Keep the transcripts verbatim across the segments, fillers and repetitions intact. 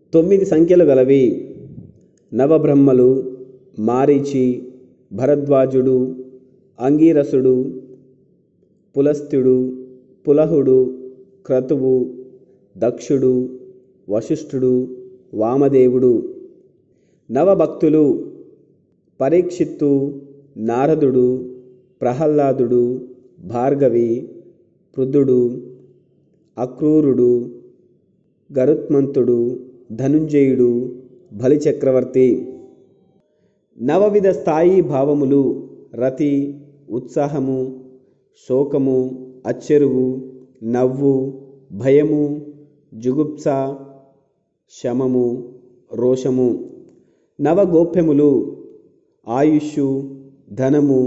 తొమ్మిది సంఖ్యలు గలవి. నవబ్రహ్మలు మారీచి, భరద్వాజుడు, అంగీరసుడు, పులస్త్యుడు, పులహుడు, క్రతువు, దక్షుడు, వశిష్ఠుడు, వామదేవుడు. నవభక్తులు పరీక్షిత్తు, నారదుడు, ప్రహ్లాదుడు, భార్గవి, పృథుడు, అక్రూరుడు, గరుత్మంతుడు, ధనుంజయుడు, బలిచక్రవర్తి. నవవిధ స్థాయి భావములు రతి, ఉత్సాహము, శోకము, అచ్చెరువు, నవ్వు, భయము, జుగుప్స, శమము, రోషము. నవగోప్యములు ఆయుష్షు, ధనము,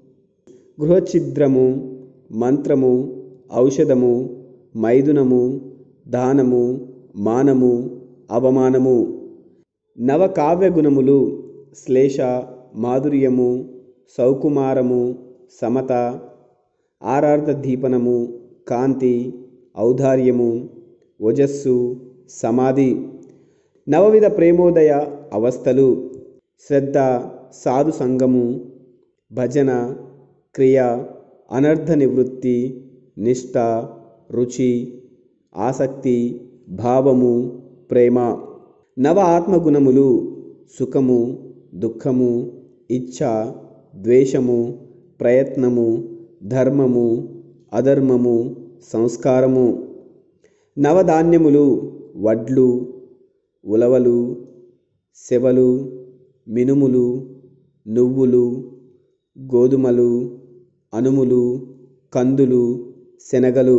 గృహఛిద్రము, మంత్రము, ఔషధము, మైథునము, దానము, మానము, అవమానము. నవకావ్యగుణములు శ్లేష, మాధుర్యము, సౌకుమారము, సమత, ఆరార్ధదీపనము, కాంతి, ఔదార్యము, ఓజస్సు, సమాధి. నవవిధ ప్రేమోదయ అవస్థలు శ్రద్ధ, సాధు సంగము, భజన, క్రియ, అనర్థ నివృత్తి, నిష్ఠ, రుచి, ఆసక్తి, భావము, ప్రేమ. నవ ఆత్మగుణములు సుఖము, దుఃఖము, ఇచ్ఛ, ద్వేషము, ప్రయత్నము, ధర్మము, అధర్మము, సంస్కారము. నవధాన్యములు వడ్లు, ఉలవలు, సెవలు, మినుములు, నువ్వులు, గోధుమలు, అనుములు, కందులు, శనగలు.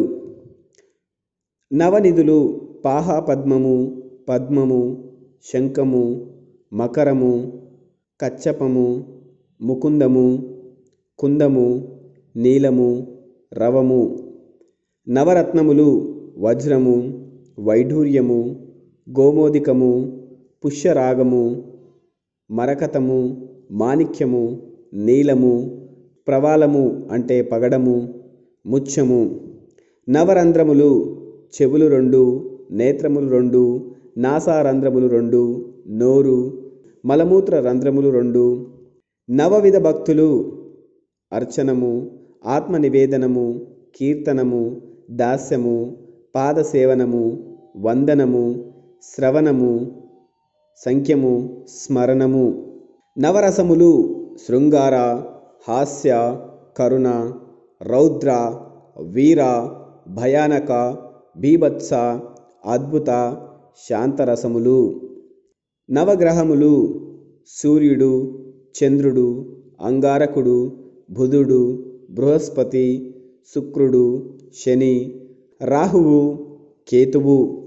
నవనిధులు పాహపద్మము, పద్మము, శంఖము, మకరము, కచ్చపము, ముకుందము, కుందము, నీలము, రవము. నవరత్నములు వజ్రము, వైఢూర్యము, గోమోదికము, పుష్యరాగము, మరకతము, మాణిక్యము, నీలము, ప్రవాలము అంటే పగడము, ముత్యము. నవరంధ్రములు చెవులు రెండు, నేత్రములు రెండు, నాసారంధ్రములు రెండు, నోరు, మలమూత్ర రంధ్రములు రెండు. నవవిధ భక్తులు అర్చనము, ఆత్మనివేదనము, కీర్తనము, దాస్యము, పాదసేవనము, వందనము, శ్రవణము, సంఖ్యము, స్మరణము. నవరసములు శృంగార, హాస్య, కరుణ, రౌద్ర, వీర, భయానక, బీభత్స, అద్భుత, శాంతరసములు. నవగ్రహములు సూర్యుడు, చంద్రుడు, అంగారకుడు, బుధుడు, బృహస్పతి, శుక్రుడు, శని, రాహువు, కేతువు.